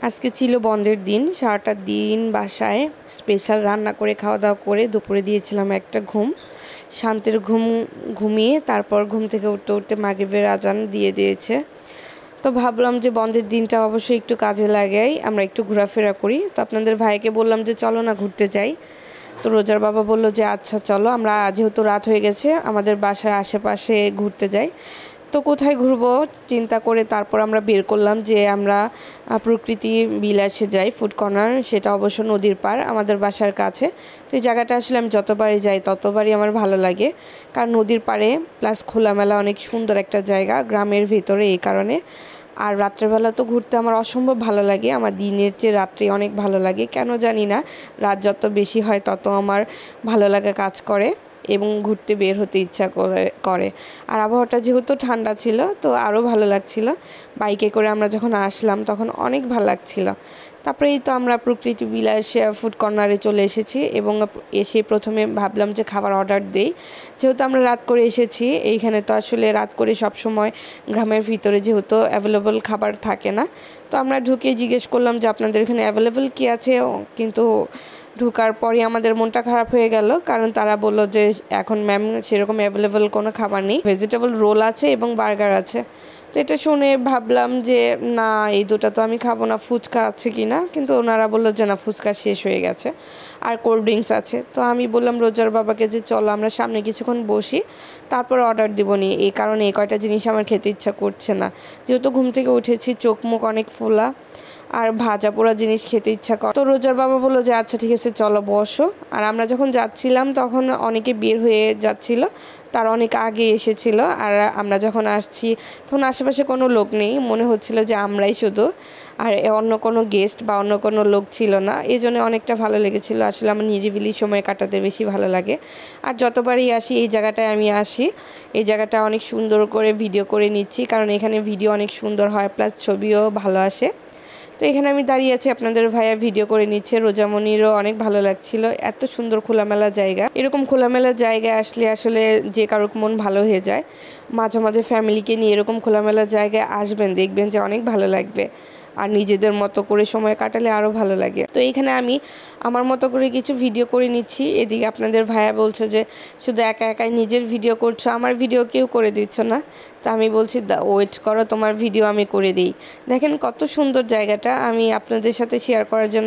আজকে ছিল বন্ধের দিন, সারাটা দিন বাসায় স্পেশাল রান্না করে খাওয়া দাওয়া করে দুপুরে দিয়েছিলাম একটা ঘুম, শান্তির ঘুম ঘুমিয়ে তারপর ঘুম থেকে উঠতে উঠতে মাগরিবের আজান দিয়ে দিয়েছে। তো ভাবলাম যে বন্ধের দিনটা অবশ্যই একটু কাজে লাগাই, আমরা একটু ঘোরাফেরা করি। তো আপনাদের ভাইকে বললাম যে চলো না ঘুরতে যাই। তো রোজার বাবা বলল যে আচ্ছা চলো, আমরা যেহেতু রাত হয়ে গেছে আমাদের বাসার আশেপাশে ঘুরতে যাই। তো কোথায় ঘুরবো চিন্তা করে তারপর আমরা বের করলাম যে আমরা প্রকৃতি বিলাসে যাই, ফুড কর্নার, সেটা অবশ্য নদীর পার আমাদের বাসার কাছে। তো এই জায়গাটা আসলে আমি যতবারই যাই ততবারই আমার ভালো লাগে, কারণ নদীর পাড়ে প্লাস খোলামেলা, অনেক সুন্দর একটা জায়গা গ্রামের ভিতরে, এই কারণে। আর রাত্রেবেলা তো ঘুরতে আমার অসম্ভব ভালো লাগে, আমার দিনের চেয়ে রাত্রে অনেক ভালো লাগে, কেন জানি না। রাত যত বেশি হয় তত আমার ভালো লাগা কাজ করে এবং ঘুরতে বের হতে ইচ্ছা করে। আর আবহাওয়াটা যেহেতু ঠান্ডা ছিল তো আরও ভালো লাগছিল। বাইকে করে আমরা যখন আসলাম তখন অনেক ভালো লাগছিল। তারপরে এই তো আমরা প্রকৃতি বিলাস ফুড কর্নারে চলে এসেছি এবং এসে প্রথমে ভাবলাম যে খাবার অর্ডার দেই, যেহেতু আমরা রাত করে এসেছি। এইখানে তো আসলে রাত করে সব সময় গ্রামের ভিতরে যেহেতু অ্যাভেলেবল খাবার থাকে না, তো আমরা ঢুকে জিজ্ঞেস করলাম যে আপনাদের এখানে অ্যাভেলেবল কী আছে, কিন্তু ঢোকার পরই আমাদের মনটা খারাপ হয়ে গেল, কারণ তারা বললো যে এখন ম্যাম সেরকম অ্যাভেলেবল কোনো খাবার নেই, ভেজিটেবল রোল আছে এবং বার্গার আছে। তো এটা শুনে ভাবলাম যে না, এই দুটো তো আমি খাবো না, ফুচকা আছে কি না, কিন্তু ওনারা বললো যে না, ফুচকা শেষ হয়ে গেছে আর কোল্ড ড্রিঙ্কস আছে। তো আমি বললাম রোজার বাবাকে যে চলো আমরা সামনে কিছুক্ষণ বসি, তারপর অর্ডার দেবো নি, এই কারণে এই কয়টা জিনিস আমার খেতে ইচ্ছা করছে না, যেহেতু ঘুম থেকে উঠেছি, চোখ মুখ অনেক ফোলা আর ভাজা পোড়া জিনিস খেতে ইচ্ছা করে। তো রোজার বাবা বললো যে আচ্ছা ঠিক আছে চলো বসো। আর আমরা যখন যাচ্ছিলাম তখন অনেকে বের হয়ে যাচ্ছিল, তার অনেক আগে এসেছিল। আর আমরা যখন আসছি তখন আশেপাশে কোনো লোক নেই, মনে হচ্ছিল যে আমরাই শুধু, আর অন্য কোনো গেস্ট বা অন্য কোনো লোক ছিল না। এই জন্য অনেকটা ভালো লেগেছিল। আসলে আমার নিরিবিলি সময় কাটাতে বেশি ভালো লাগে। আর যতবারই আসি এই জায়গাটায় আমি আসি, এই জায়গাটা অনেক সুন্দর করে ভিডিও করে নিচ্ছি, কারণ এখানে ভিডিও অনেক সুন্দর হয়, প্লাস ছবিও ভালো আসে। তো এখানে আমি দাঁড়িয়ে আছি, আপনাদের ভাইয়া ভিডিও করে নিচ্ছে, রোজামণিরও অনেক ভালো লাগছিল। এত সুন্দর খোলামেলা জায়গা, এরকম খোলামেলা জায়গায় আসলে আসলে যে কারোর মন ভালো হয়ে যায়। মাঝে মাঝে ফ্যামিলিকে নিয়ে এরকম খোলামেলা জায়গায় আসবেন, দেখবেন যে অনেক ভালো লাগবে, আর নিজেদের মতো করে সময় কাটালে আরও ভালো লাগে। তো এইখানে আমি আমার মতো করে কিছু ভিডিও করে নিচ্ছি, এদিকে আপনাদের ভাইয়া বলছে যে শুধু একা একাই নিজের ভিডিও করছো, আমার ভিডিও কেউ করে দিচ্ছ না। তা আমি বলছি ওয়েট করো, তোমার ভিডিও আমি করে দিই। দেখেন কত সুন্দর জায়গাটা, আমি আপনাদের সাথে শেয়ার করার জন্য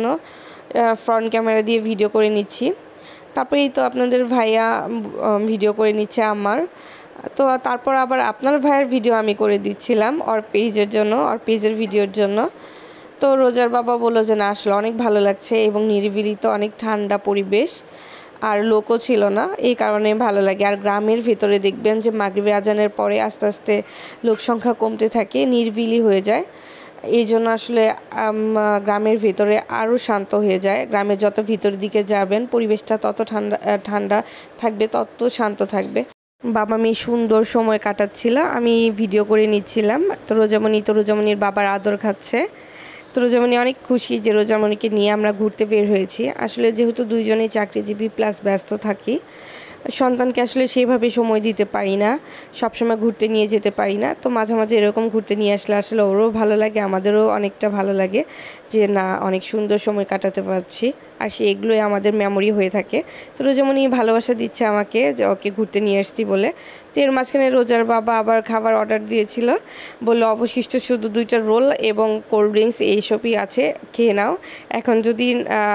ফ্রন্ট ক্যামেরা দিয়ে ভিডিও করে নিচ্ছি। তারপরেই তো আপনাদের ভাইয়া ভিডিও করে নিচ্ছে আমার। তো তারপর আবার আপনার ভাইয়ের ভিডিও আমি করে দিচ্ছিলাম ওর পেজের জন্য, ওর পেজের ভিডিওর জন্য। তো রোজার বাবা বললো যে না আসলে অনেক ভালো লাগছে এবং নিরিবিলি, তো অনেক ঠান্ডা পরিবেশ আর লোকও ছিল না, এই কারণে ভালো লাগে। আর গ্রামের ভেতরে দেখবেন যে মাগরিবের আজানের পরে আস্তে আস্তে লোক সংখ্যা কমতে থাকে, নিরিবিলি হয়ে যায়। এই জন্য আসলে গ্রামের ভেতরে আরও শান্ত হয়ে যায়। গ্রামের যত ভিতরের দিকে যাবেন পরিবেশটা তত ঠান্ডা ঠান্ডা থাকবে, তত শান্ত থাকবে। বাবা মেয়ে সুন্দর সময় কাটাচ্ছিল, আমি ভিডিও করে নিচ্ছিলাম। তো রোজামণির বাবার আদর খাচ্ছে। তো রোজামণি অনেক খুশি যে রোজামণিকে নিয়ে আমরা ঘুরতে বের হয়েছি। আসলে যেহেতু দুইজনেই চাকরিজীবী প্লাস ব্যস্ত থাকি, সন্তানকে আসলে সেভাবে সময় দিতে পারি না, সবসময় ঘুরতে নিয়ে যেতে পারি না। তো মাঝে মাঝে এরকম ঘুরতে নিয়ে আসলে আসলে ওরও ভালো লাগে, আমাদেরও অনেকটা ভালো লাগে যে না অনেক সুন্দর সময় কাটাতে পারছি, আর এগুলোই আমাদের মেমোরি হয়ে থাকে। তো রোজামণি ভালোবাসা দিচ্ছে আমাকে যে ওকে ঘুরতে নিয়ে আসছি বলে। তো এর মাঝখানে রোজার বাবা আবার খাবার অর্ডার দিয়েছিল, বললো অবশিষ্ট শুধু 2টা রোল এবং কোল্ড ড্রিঙ্কস এইসবই আছে, খেয়ে নাও, এখন যদি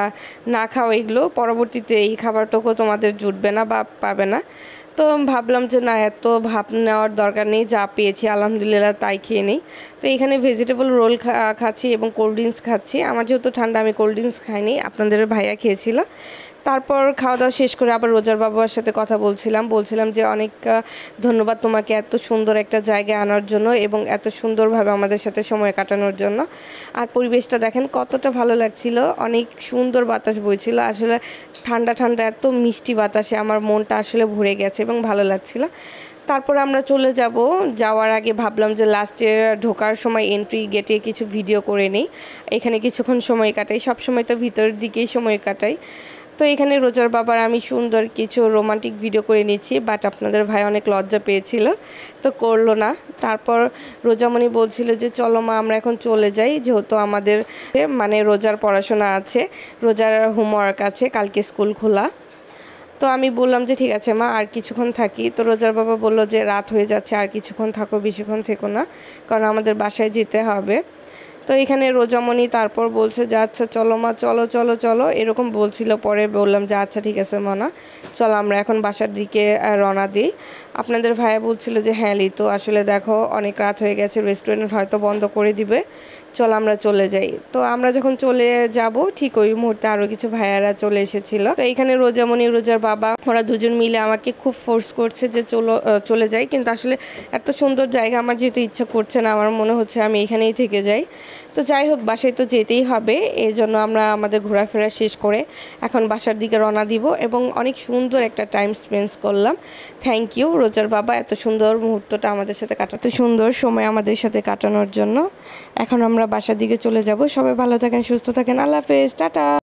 না খাও এগুলো পরবর্তীতে এই খাবারটুকু তোমাদের জুটবে না বা পাবে না। তো ভাবলাম যে না, এত ভাব নেওয়ার দরকার নেই, যা পেয়েছি আলহামদুলিল্লাহ তাই খেয়ে নেই। তো এখানে ভেজিটেবল রোল খাচ্ছি এবং কোল্ড ড্রিঙ্কস খাচ্ছি। আমার যেহেতু ঠান্ডা আমি কোল্ড ড্রিঙ্কস খাইনি, আপনাদের ভাইয়া খেয়েছিল। তারপর খাওয়া দাওয়া শেষ করে আবার রোজার বাবার সাথে কথা বলছিলাম যে অনেক ধন্যবাদ তোমাকে এত সুন্দর একটা জায়গায় আনার জন্য এবং এত সুন্দরভাবে আমাদের সাথে সময় কাটানোর জন্য। আর পরিবেশটা দেখেন কতটা ভালো লাগছিল, অনেক সুন্দর বাতাস বইছিল, আসলে ঠান্ডা ঠান্ডা এত মিষ্টি বাতাসে আমার মনটা আসলে ভরে গেছে এবং ভালো লাগছিল। তারপর আমরা চলে যাওয়ার আগে ভাবলাম যে লাস্টে ঢোকার সময় এন্ট্রি গেটে কিছু ভিডিও করে নেই, এখানে কিছুক্ষণ সময় কাটাই, সবসময় তো ভিতরের দিকেই সময় কাটাই। তো তো এখানে রোজার বাবার আমি সুন্দর কিছু রোমান্টিক ভিডিও করে নিচ্ছি, বাট আপনাদের ভাই অনেক লজ্জা পেয়েছিল, তো করলো না। তারপর রোজামণি বলছিল যে চলো মা আমরা এখন চলে যাই, যেহেতু আমাদের মানে রোজার পড়াশোনা আছে, রোজার হোমওয়ার্ক আছে, কালকে স্কুল খোলা। তো আমি বললাম যে ঠিক আছে মা আর কিছুক্ষণ থাকি। তো রোজার বাবা বললো যে রাত হয়ে যাচ্ছে, আর কিছুক্ষণ থাকো, বেশিক্ষণ থেকো না, কারণ আমাদের বাসায় যেতে হবে। তো এখানে রোজামণি তারপর বলছে যে আচ্ছা চলো মা, চলো চলো চলো এরকম বলছিল। পরে বললাম যে আচ্ছা ঠিক আছে মা, না চলো আমরা এখন বাসার দিকে রওনা দিই। আপনাদের ভাইয়া বলছিল যে হ্যাঁ লিতো, আসলে দেখো অনেক রাত হয়ে গেছে, রেস্টুরেন্ট হয়তো বন্ধ করে দিবে, চল আমরা চলে যাই। তো আমরা যখন চলে যাব ঠিক ওই মুহূর্তে আরও কিছু ভাইয়ারা চলে এসেছিল। তো এখানে রোজামণি, রোজার বাবা, ওরা দুজন মিলে আমাকে খুব ফোর্স করছে যে চলে যাই, কিন্তু আসলে এত সুন্দর জায়গা আমার যেতে ইচ্ছা করছে না, আমার মনে হচ্ছে আমি এখানেই থেকে যাই। তো যাই হোক বাসায় তো যেতেই হবে, এই জন্য আমরা আমাদের ঘোরাফেরা শেষ করে এখন বাসার দিকে রওনা দিব এবং অনেক সুন্দর একটা টাইম স্পেন্ড করলাম। থ্যাংক ইউ রোজার বাবা এত সুন্দর মুহূর্তটা আমাদের সাথে কাটাতে, সুন্দর সময় আমাদের সাথে কাটানোর জন্য। এখন আমরা বাসার দিকে চলে যাব। সবাই ভালো থাকেন, সুস্থ থাকেন, আল্লাহ হাফেজ, টাটা।